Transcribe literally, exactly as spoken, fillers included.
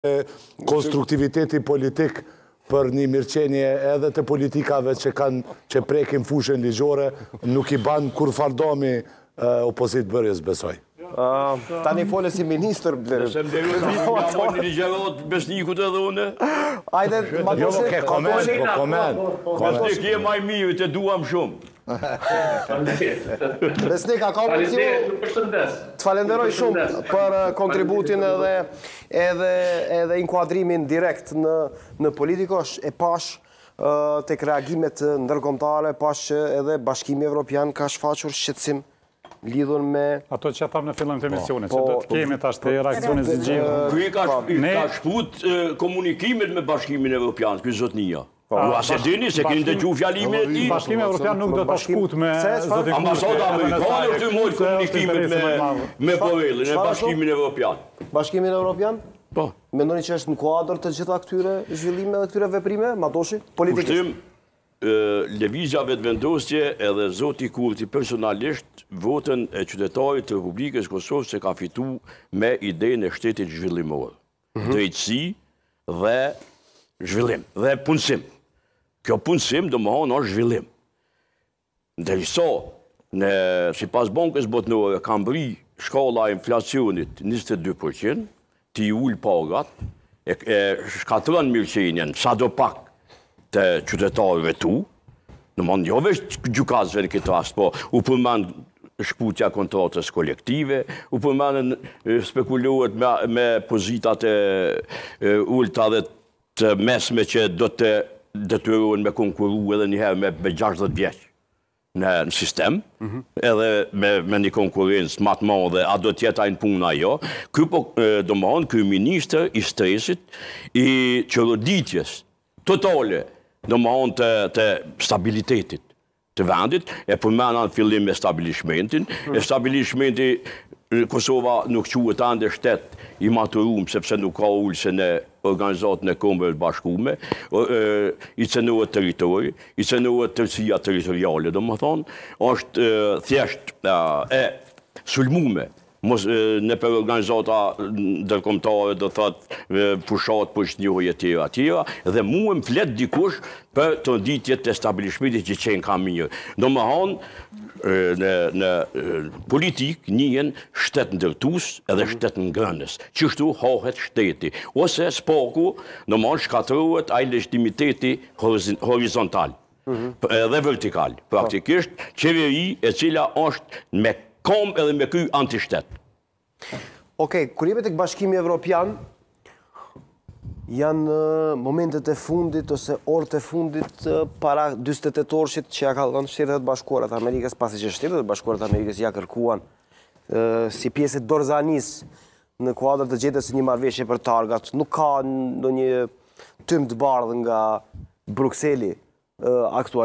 konstruktiviteti politik për një mirëqenje edhe të politikave që kanë që prekin fushën ligjore, nuk i ban kur fardami opozit bërjes, besoj. Tani folë si minister... Se më deru të një një ligjerot besnikut edhe une? Ajde, ma Jo, të ke koment, po koment. Besnik je maj mirë, të duam shumë. Besnik, a ka mundësi të falenderoj shumë për kontributin edhe inkuadrimin direkt në politikos, e pash tek reagimet ndërkombëtare, pash që edhe Bashkimi Evropian ka shfaqur shqetësim lidhur me... Ato që thamë në fillim të emisionit, që do të kemi tash të reakcionit zgjidhur. Ky ka shput komunikimet me Bashkimin Evropian, ky zotnia. Ju asë dini se keni të gju fjalimin e ti? Bashkimi Evropian nuk do të shput me zotin Ambasada Amerikanë të mojtë komunikimet me Borrellin e Bashkimin Evropian. Bashkimin Evropian? Po. Mendoni që është në kuadër të gjitha këtyre zhvillime dhe këtyre veprime, Madoshi, politikisht? Kushtim, lëvizja vetëvendosje edhe zoti Kurti personalisht votën e qytetarit të Republikës Kosovës se ka fitu me idejnë e shtetit zhvillimor. Drejtësi dhe zhvillim dhe punësim. Kjo punësim do më honë është zhvillim. Ndërsa, si pas bankës botnore, kam bri shkalla e inflacionit njëzet e dy përqind, ti ullë pagat, e shkatron mirëqenjen, sa do pak të qytetarëve tu, në mund jo veç gjukatëve në këtë rast, po u përmen shkputja kontratës kolektive, u përmen spekulohet me pozitat e ullëta dhe të mesme që do të detyrohen me konkuru edhe njëherë me gjashtëdhjetë vjeç në sistem, edhe me një konkurencë matë madhe, a do tjetë ajnë puna jo. Ky po, do më honë, ky minister i stresit, i qëroditjes totale, do më honë të stabilitetit të vendit, e përmena në fillim me stabilishmentin, e stabilishmenti Kosova nuk quhet ande shtet i maturum, sepse nuk ka ullëse në organizatën e kombëve bashkume, i cenohet territori, i cenohet tërësia territoriale, do më thonë, është thjesht e sulmume, në për organizata ndërkombëtare do thotë pushat për shnjohje tjera tjera, dhe mu më flet dikush për të nditjet të stabilishmentit që qenë ka mirë. Do më hanë në politik njën shtet ndërtus edhe shtet ngrënës, qështu hohet shteti, ose spaku do më hanë shkatrohet aj legitimiteti horizontal edhe vertikal. Praktikisht, qeveri e cila është me kom edhe me ky antishtet. Okej, kur jemi tek Bashkimi Evropian, janë momentet e fundit ose orët e fundit para dyzet e tetë orëshit që ja ka dhënë Shtetet Bashkuara të Amerikës, pasi që Shtetet Bashkuara të Amerikës ja kërkuan si pjesë e dorëzanis në kuadër të gjetjes së një marrëveshje për targat. Nuk ka ndonjë tym të bardhë nga Brukseli aktualisht.